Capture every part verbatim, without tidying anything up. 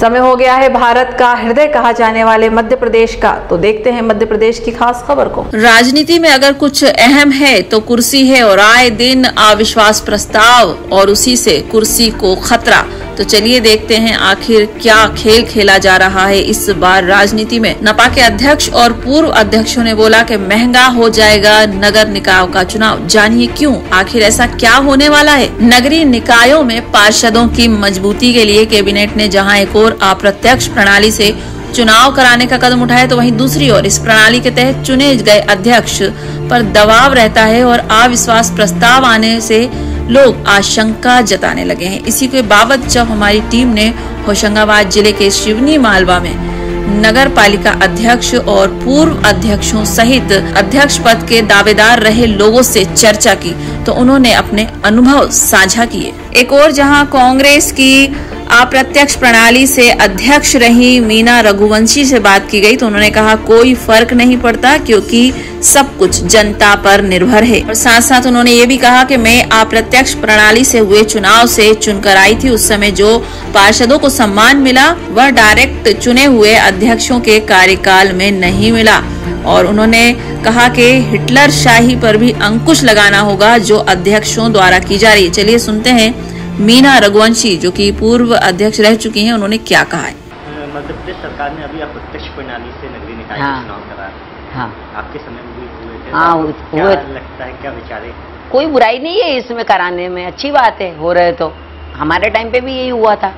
समय हो गया है भारत का हृदय कहा जाने वाले मध्य प्रदेश का, तो देखते हैं मध्य प्रदेश की खास खबर को। राजनीति में अगर कुछ अहम है तो कुर्सी है, और आए दिन अविश्वास प्रस्ताव और उसी से कुर्सी को खतरा। तो चलिए देखते हैं आखिर क्या खेल खेला जा रहा है इस बार राजनीति में। नपा के अध्यक्ष और पूर्व अध्यक्षों ने बोला कि महंगा हो जाएगा नगर निकायों का चुनाव। जानिए क्यों, आखिर ऐसा क्या होने वाला है। नगरीय निकायों में पार्षदों की मजबूती के लिए कैबिनेट ने जहां एक और अप्रत्यक्ष प्रणाली से चुनाव कराने का कदम उठाया, तो वहीं दूसरी ओर इस प्रणाली के तहत चुने गए अध्यक्ष पर दबाव रहता है और अविश्वास प्रस्ताव आने से लोग आशंका जताने लगे हैं। इसी के बाबत जब हमारी टीम ने होशंगाबाद जिले के शिवनी मालवा में नगर पालिका अध्यक्ष और पूर्व अध्यक्षों सहित अध्यक्ष पद के दावेदार रहे लोगों से चर्चा की, तो उन्होंने अपने अनुभव साझा किए। एक और जहां कांग्रेस की अप्रत्यक्ष प्रणाली से अध्यक्ष रही मीना रघुवंशी से बात की गई, तो उन्होंने कहा कोई फर्क नहीं पड़ता क्योंकि सब कुछ जनता पर निर्भर है। और साथ साथ उन्होंने ये भी कहा कि मैं अप्रत्यक्ष प्रणाली से हुए चुनाव से चुनकर आई थी, उस समय जो पार्षदों को सम्मान मिला वह डायरेक्ट चुने हुए अध्यक्षों के कार्यकाल में नहीं मिला। और उन्होंने कहा कि हिटलर शाही पर भी अंकुश लगाना होगा जो अध्यक्षों द्वारा की जा रही है। चलिए सुनते हैं मीना रघुवंशी जो कि पूर्व अध्यक्ष रह चुकी हैं, उन्होंने क्या कहा है। मध्य प्रदेश सरकार ने अभी अप्रत्यक्ष प्रणाली से नगरीय निकाय का चुनाव करा है। हाँ, आपके समय में भी हुए थे। हाँ, तो क्या हुए। लगता है, क्या विचार है? कोई बुराई नहीं है इसमें कराने में, अच्छी बात है, हो रहे तो हमारे टाइम पे भी यही हुआ था।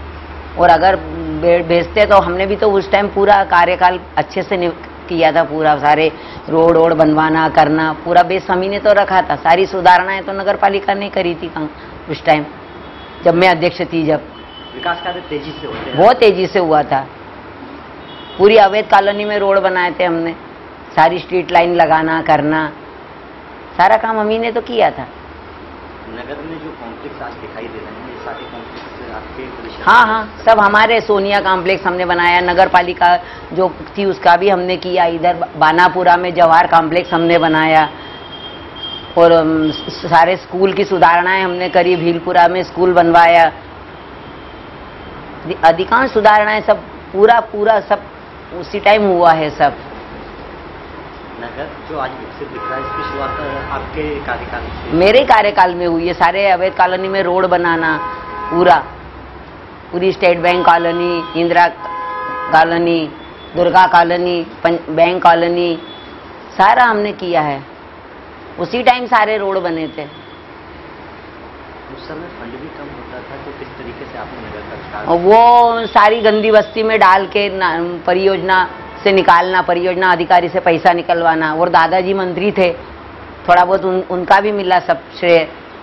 और अगर भेजते तो हमने भी तो उस टाइम पूरा कार्यकाल अच्छे से किया था, पूरा सारे रोड वोड बनवाना करना पूरा बेस हम ही ने तो रखा था। सारी सुधारणाएं तो नगर पालिका ने करी थी उस टाइम जब मैं अध्यक्ष थी। जब विकास कार्य तेजी से होते हैं, बहुत तेजी से हुआ था। पूरी अवैध कॉलोनी में रोड बनाए थे हमने, सारी स्ट्रीट लाइन लगाना करना सारा काम हम ही ने तो किया था। नगर में जो कॉम्प्लेक्स आज दिखाई दे रहे हैं ये सारे कॉम्प्लेक्स आपके परिषद? हाँ हाँ, सब हमारे सोनिया कॉम्प्लेक्स हमने बनाया। नगर पालिका जो थी उसका भी हमने किया। इधर बानापुरा में जवाहर कॉम्प्लेक्स हमने बनाया। और सारे स्कूल की सुधारणाएं हमने करी। भीलपुरा में स्कूल बनवाया। अधिकांश सुधारणाएं सब पूरा पूरा सब उसी टाइम हुआ है। सब नगर जो आज विकसित दिख रहा है इसकी शुरुआत आपके कार्यकाल से? मेरे कार्यकाल में हुई है। सारे अवैध कॉलोनी में रोड बनाना, पूरा पूरी state bank colony, Indira colony, Durga colony, bank colony सारा हमने किया है। उसी टाइम सारे रोड बने थे। उस समय फंड भी कम होता था, तो किस तरीके से आपने नगर का विकास? वो सारी गंदी बस्ती में डाल के परियोजना से निकालना, परियोजना अधिकारी से पैसा निकलवाना। और दादाजी मंत्री थे, थोड़ा बहुत उन, उनका भी मिला सब श्रेय।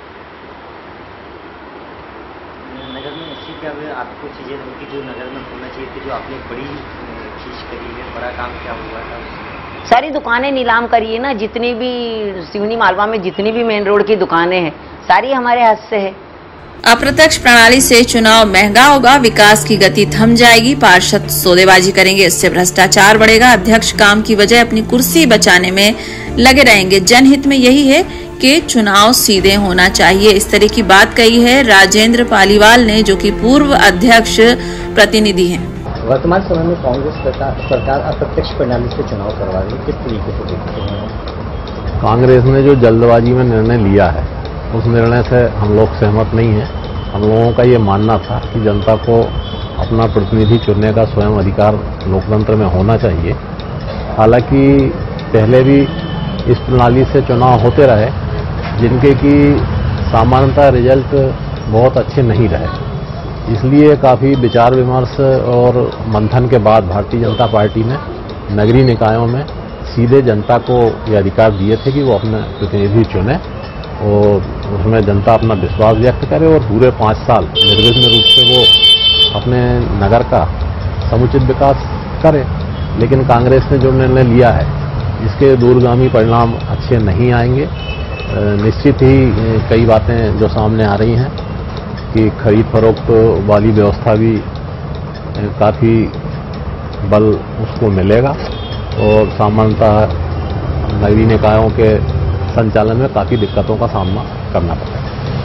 नगर में ऐसी क्या आपको चीजें कि जो नगर में होना चाहिए थी, जो आपने बड़ी चीज करी है, बड़ा काम क्या हुआ था? सारी दुकानें नीलाम करी है ना, जितनी भी शिवनी मालवा में जितनी भी मेन रोड की दुकानें हैं सारी हमारे हाथ से है। अप्रत्यक्ष प्रणाली से चुनाव महंगा होगा, विकास की गति थम जाएगी, पार्षद सौदेबाजी करेंगे, इससे भ्रष्टाचार बढ़ेगा, अध्यक्ष काम की वजह अपनी कुर्सी बचाने में लगे रहेंगे। जनहित में यही है कि चुनाव सीधे होना चाहिए। इस तरह की बात कही है राजेंद्र पालीवाल ने, जो कि पूर्व अध्यक्ष प्रतिनिधि हैं। वर्तमान समय में कांग्रेस सरकार अप्रत्यक्ष प्रणाली से चुनाव करवा रही है, किस तरीके से देखते हैं? कांग्रेस ने जो जल्दबाजी में निर्णय लिया है उस निर्णय से हम लोग सहमत नहीं हैं। हम लोगों का ये मानना था कि जनता को अपना प्रतिनिधि चुनने का स्वयं अधिकार लोकतंत्र में होना चाहिए। हालांकि पहले भी इस प्रणाली से चुनाव होते रहे जिनके कि सामान्यतः रिजल्ट बहुत अच्छे नहीं रहे। इसलिए काफ़ी विचार विमर्श और मंथन के बाद भारतीय जनता पार्टी ने नगरीय निकायों में सीधे जनता को ये अधिकार दिए थे कि वो अपने प्रतिनिधि चुने और उसमें जनता अपना विश्वास व्यक्त करे और पूरे पाँच साल निर्विघ्न रूप से वो अपने नगर का समुचित विकास करे। लेकिन कांग्रेस ने जो निर्णय लिया है इसके दूरगामी परिणाम अच्छे नहीं आएंगे। निश्चित ही कई बातें जो सामने आ रही हैं कि खरीद फरोख्त वाली व्यवस्था भी काफ़ी बल उसको मिलेगा और सामान्यतः नगरीय निकायों के संचालन में काफ़ी दिक्कतों का सामना करना पड़ेगा।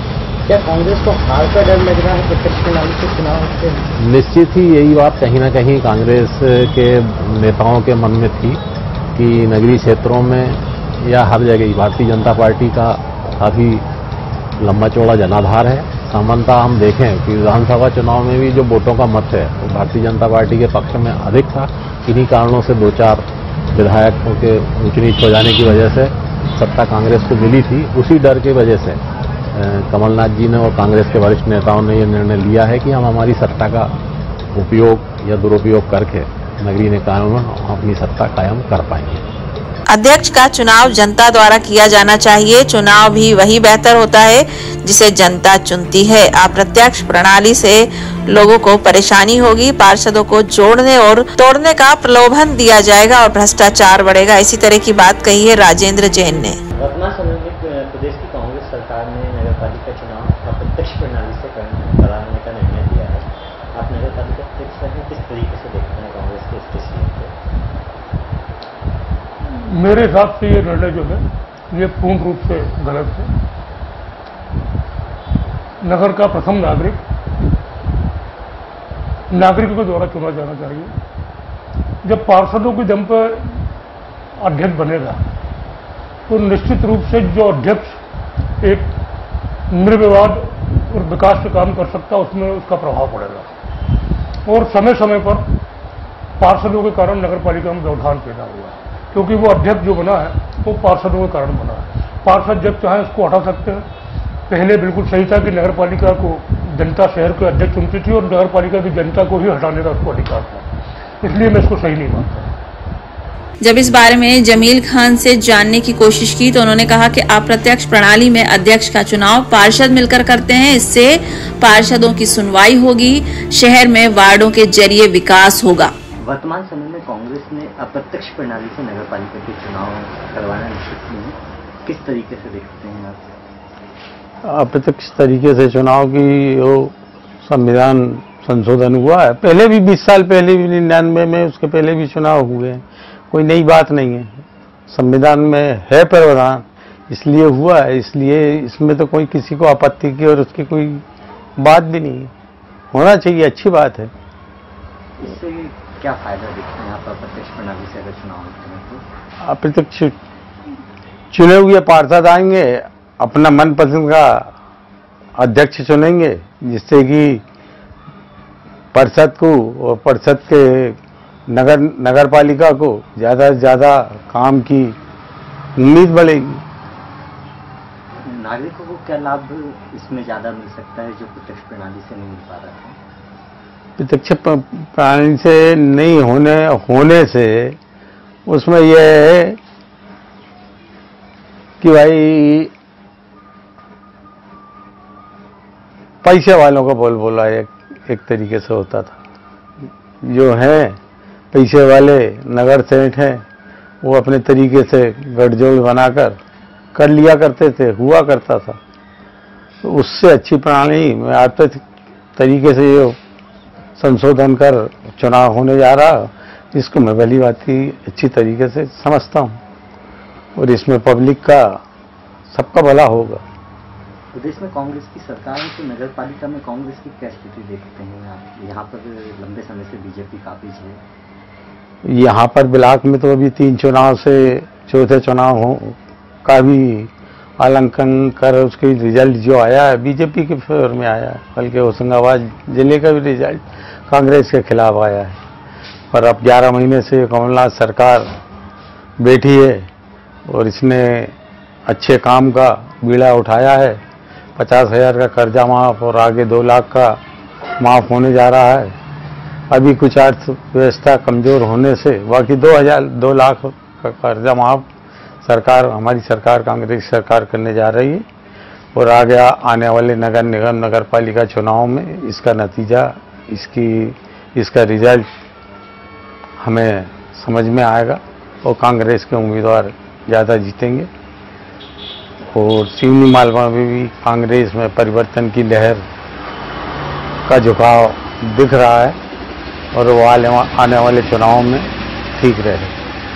क्या कांग्रेस को हार का डर लग रहा है प्रत्यक्ष प्रणाली से चुनाव से? निश्चित ही यही बात कहीं ना कहीं कांग्रेस के नेताओं के मन में थी कि नगरीय क्षेत्रों में या हर जगह भारतीय जनता पार्टी का काफ़ी लंबा चौड़ा जनाधार है। सामान्यतः हम देखें कि विधानसभा चुनाव में भी जो वोटों का मत है वो भारतीय जनता पार्टी के पक्ष में अधिक था। इन्हीं कारणों से दो चार विधायकों के ऊंच नीच हो जाने की वजह से सत्ता कांग्रेस को मिली थी। उसी डर की वजह से कमलनाथ जी ने और कांग्रेस के वरिष्ठ नेताओं ने यह निर्णय लिया है कि हम हमारी सत्ता का उपयोग या दुरुपयोग करके नगरीय निकायों में अपनी सत्ता कायम कर पाएंगे। अध्यक्ष का चुनाव जनता द्वारा किया जाना चाहिए। चुनाव भी वही बेहतर होता है जिसे जनता चुनती है। अप्रत्यक्ष प्रणाली से लोगों को परेशानी होगी, पार्षदों को जोड़ने और तोड़ने का प्रलोभन दिया जाएगा और भ्रष्टाचार बढ़ेगा। इसी तरह की बात कही है राजेंद्र जैन ने। वर्तमान समय में प्रदेश की कांग्रेस सरकार ने नगर पालिका चुनाव अप्रत्यक्ष प्रणाली से कराने का निर्णय लिया है। आप नगर पालिका प्रत्यक्ष में किस तरीके से देखते हैं कांग्रेस के इस डिसीजन को? मेरे हिसाब से ये निर्णय जो है ये पूर्ण रूप से गलत है। नगर का प्रथम नागरिक नागरिकों के द्वारा चुना जाना चाहिए। जब पार्षदों के दम पर अध्यक्ष बनेगा तो निश्चित रूप से जो अध्यक्ष एक निर्विवाद और विकास के काम कर सकता है उसमें उसका प्रभाव पड़ेगा। और समय समय पर पार्षदों के कारण नगर पालिका में व्यवधान पैदा हुआ है, क्योंकि वो अध्यक्ष जो बना है वो पार्षदों के कारण बना है। पार्षद जब चाहे उसको हटा सकते हैं। पहले बिल्कुल सही था कि नगर पालिका को जनता शहर के अध्यक्ष चुनती थी और नगर पालिका की जनता को ही हटाने का उसको अधिकार था। इसलिए मैं इसको सही नहीं मानता। जब इस बारे में जमील खान से जानने की कोशिश की तो उन्होंने कहा कि अप्रत्यक्ष प्रणाली में अध्यक्ष का चुनाव पार्षद मिलकर करते हैं। इससे पार्षदों की सुनवाई होगी, शहर में वार्डों के जरिए विकास होगा। वर्तमान समय में कांग्रेस ने अप्रत्यक्ष प्रणाली से नगर पालिका के चुनाव करवाना निश्चित किया है। किस तरीके से देखते हैं आप? अप्रत्यक्ष तरीके से चुनाव की वो संविधान संशोधन हुआ है। पहले भी बीस साल पहले भी निन्यानवे में उसके पहले भी चुनाव हुए हैं। कोई नई बात नहीं है। संविधान में है प्रावधान, इसलिए हुआ है। इसलिए इसमें तो कोई किसी को आपत्ति की और उसकी कोई बात भी नहीं है। होना चाहिए, अच्छी बात है। इससे क्या फायदा देखते हैं आप अप्रत्यक्ष प्रणाली से अगर चुनाव होते हैं तो? अप्रत्यक्ष चुने हुए पार्षद आएंगे, अपना मनपसंद का अध्यक्ष चुनेंगे, जिससे कि परिषद को और परिषद के नगर नगर पालिका को ज़्यादा से ज़्यादा काम की उम्मीद बढ़ेगी। नागरिकों को क्या लाभ इसमें ज़्यादा मिल सकता है जो प्रत्यक्ष प्रणाली से नहीं मिल पा रहा है? प्रत्यक्ष प्रणाली से नहीं होने होने से उसमें यह है कि भाई पैसे वालों का बोल बोला एक, एक तरीके से होता था। जो है पैसे वाले नगर सेठ हैं वो अपने तरीके से गठजोड़ बनाकर कर लिया करते थे, हुआ करता था। तो उससे अच्छी प्रणाली में आते तरीके से जो संशोधन कर चुनाव होने जा रहा, इसको मैं पहली बात ही अच्छी तरीके से समझता हूँ और इसमें पब्लिक का सबका भला होगा। प्रदेश में कांग्रेस की सरकार है तो नगर पालिका में कांग्रेस की क्या स्थिति देखते हैं आप? यहाँ पर लंबे समय से बीजेपी काबिज है। यहाँ पर ब्लॉक में तो अभी तीन चुनाव से चौथे चुनाव हो का भी आलंकन कर उसकी रिजल्ट जो आया है बीजेपी के फेवर में आया है, बल्कि होशंगाबाद जिले का भी रिजल्ट कांग्रेस के खिलाफ आया है। पर अब ग्यारह महीने से कमलनाथ सरकार बैठी है और इसने अच्छे काम का बीड़ा उठाया है। पचास हजार का कर्जा माफ और आगे दो लाख का माफ होने जा रहा है। अभी कुछ अर्थव्यवस्था कमजोर होने से बाकी दो हजार दो लाख का कर्जा माफ सरकार हमारी सरकार कांग्रेस सरकार करने जा रही है और आगे आने वाले नगर निगम नगर पालिका चुनाव में इसका नतीजा इसकी इसका रिजल्ट हमें समझ में आएगा और कांग्रेस के उम्मीदवार ज़्यादा जीतेंगे। और सिवनी मालवा में भी कांग्रेस में परिवर्तन की लहर का झुकाव दिख रहा है और वो आने वाले चुनाव में ठीक रहे।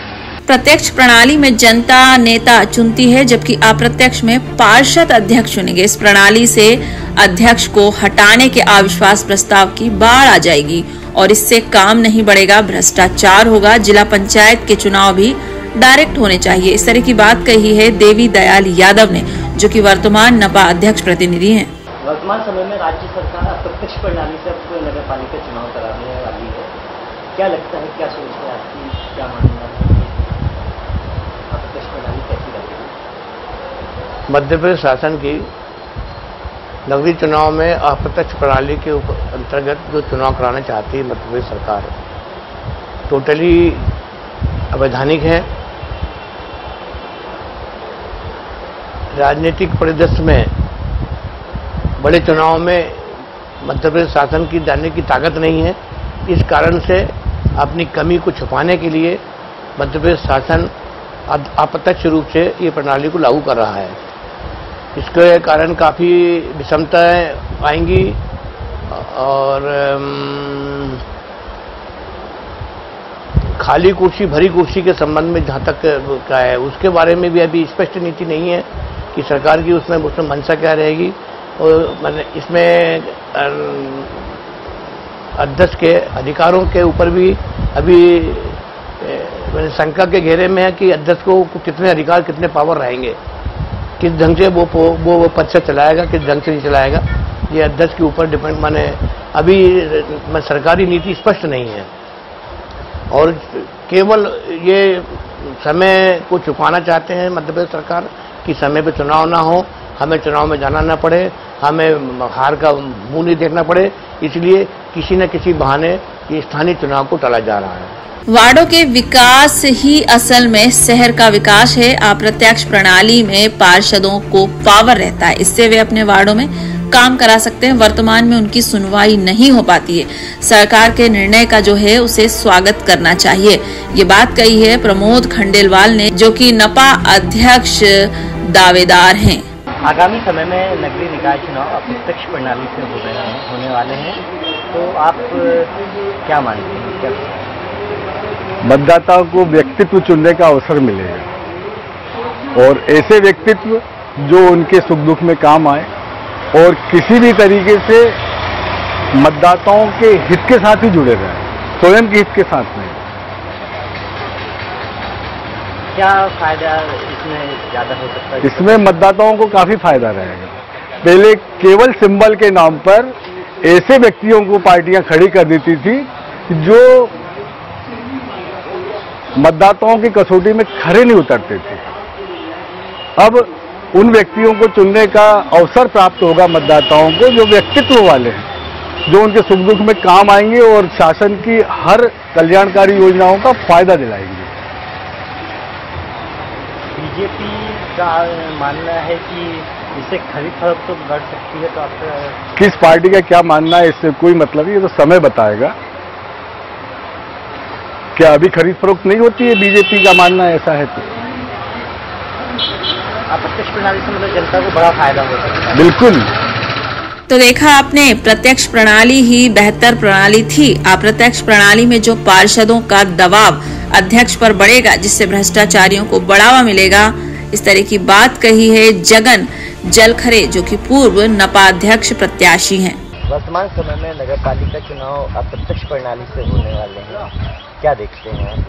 प्रत्यक्ष प्रणाली में जनता नेता चुनती है, जबकि अप्रत्यक्ष में पार्षद अध्यक्ष चुनेंगे। इस प्रणाली से अध्यक्ष को हटाने के अविश्वास प्रस्ताव की बाढ़ आ जाएगी और इससे काम नहीं बढ़ेगा, भ्रष्टाचार होगा। जिला पंचायत के चुनाव भी डायरेक्ट होने चाहिए। इस तरह की बात कही है देवी दयाल यादव ने, जो कि वर्तमान नपा अध्यक्ष प्रतिनिधि हैं। वर्तमान समय में राज्य सरकार अप्रत्यक्ष प्रणाली से अब नगर पालिका चुनाव कराने वाली है, क्या लगता है, क्या सोच है आपकी, क्या मानना है, अप्रत्यक्ष प्रणाली कैसी लगेगी? मध्य प्रदेश शासन की नगरीय चुनाव में अप्रत्यक्ष प्रणाली के अंतर्गत जो चुनाव कराना चाहती है मध्य प्रदेश सरकार, टोटली अवैधानिक है। राजनीतिक परिदृश्य में बड़े चुनाव में मध्य प्रदेश शासन की जाने की ताकत नहीं है। इस कारण से अपनी कमी को छुपाने के लिए मध्य प्रदेश शासन अप्रत्यक्ष रूप से ये प्रणाली को लागू कर रहा है। इसके कारण काफ़ी विषमताएं आएंगी और खाली कुर्सी भरी कुर्सी के संबंध में जहाँ तक क्या है उसके बारे में भी अभी स्पष्ट नीति नहीं है कि सरकार की उसमें उसमें मंशा क्या रहेगी। और मैंने इसमें अध्यक्ष के अधिकारों के ऊपर भी अभी मैंने शंका के घेरे में है कि अध्यक्ष को कितने अधिकार कितने पावर रहेंगे, किस ढंग से वो वो वो परिषद चलाएगा, किस ढंग से नहीं चलाएगा, ये अध्यक्ष के ऊपर डिपेंड। माने अभी सरकारी नीति स्पष्ट नहीं है और केवल ये समय को छुपाना चाहते हैं मध्य प्रदेश सरकार कि समय पे चुनाव ना हो, हमें चुनाव में जाना ना पड़े, हमें हार का मुंह नहीं देखना पड़े, इसलिए किसी न किसी बहाने ये स्थानीय चुनाव को टाला जा रहा है। वार्डों के विकास ही असल में शहर का विकास है। अप्रत्यक्ष प्रणाली में पार्षदों को पावर रहता है, इससे वे अपने वार्डों में काम करा सकते हैं। वर्तमान में उनकी सुनवाई नहीं हो पाती है। सरकार के निर्णय का जो है उसे स्वागत करना चाहिए। ये बात कही है प्रमोद खंडेलवाल ने, जो कि नपा अध्यक्ष दावेदार हैं। आगामी समय में नगरीय निकाय चुनाव अप्रत्यक्ष प्रणाली से हो रहे हैं होने वाले हैं, तो आप क्या मानते हैं, क्या मतदाताओं को व्यक्तित्व चुनने का अवसर मिलेगा और ऐसे व्यक्तित्व जो उनके सुख दुख में काम आए और किसी भी तरीके से मतदाताओं के हित के साथ ही जुड़े रहे, स्वयं के हित के साथ नहीं। क्या फायदा इसमें ज्यादा हो सकता है? इसमें मतदाताओं को काफी फायदा रहेगा। पहले केवल सिंबल के नाम पर ऐसे व्यक्तियों को पार्टियां खड़ी कर देती थी जो मतदाताओं की कसौटी में खरे नहीं उतरते थे। अब उन व्यक्तियों को चुनने का अवसर प्राप्त होगा मतदाताओं को जो व्यक्तित्व वाले हैं, जो उनके सुख दुख में काम आएंगे और शासन की हर कल्याणकारी योजनाओं का फायदा दिलाएंगे। बीजेपी का मानना है कि इससे खरीद फरोख्त तो बढ़ सकती है, तो आपका किस पार्टी का क्या मानना है इससे कोई मतलब नहीं, ये तो समय बताएगा। क्या अभी खरीद फरोख्त नहीं होती है? बीजेपी का मानना ऐसा है तो अप्रत्यक्ष प्रणाली से मतलब जनता को बड़ा फायदा हो सकता है। बिल्कुल। तो देखा आपने, प्रत्यक्ष प्रणाली ही बेहतर प्रणाली थी। अप्रत्यक्ष प्रणाली में जो पार्षदों का दबाव अध्यक्ष पर बढ़ेगा, जिससे भ्रष्टाचारियों को बढ़ावा मिलेगा, इस तरह की बात कही है जगन जलखरे, जो कि पूर्व नपा अध्यक्ष प्रत्याशी हैं। वर्तमान समय में नगर पालिका चुनाव अप्रत्यक्ष प्रणाली से होने वाले हैं, क्या देखते हैं?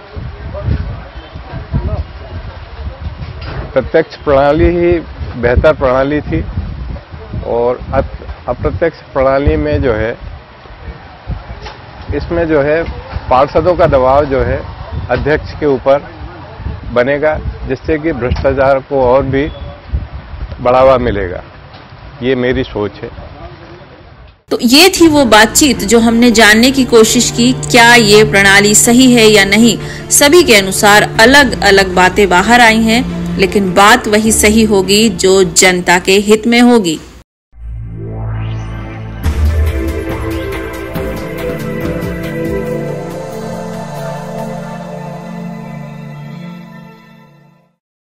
प्रत्यक्ष प्रणाली ही बेहतर प्रणाली थी और अप्रत्यक्ष प्रणाली में जो है इसमें जो है पार्षदों का दबाव जो है अध्यक्ष के ऊपर बनेगा, जिससे कि भ्रष्टाचार को और भी बढ़ावा मिलेगा। ये मेरी सोच है। तो ये थी वो बातचीत जो हमने जानने की कोशिश की, क्या ये प्रणाली सही है या नहीं। सभी के अनुसार अलग अलग बातें बाहर आई हैं, लेकिन बात वही सही होगी जो जनता के हित में होगी।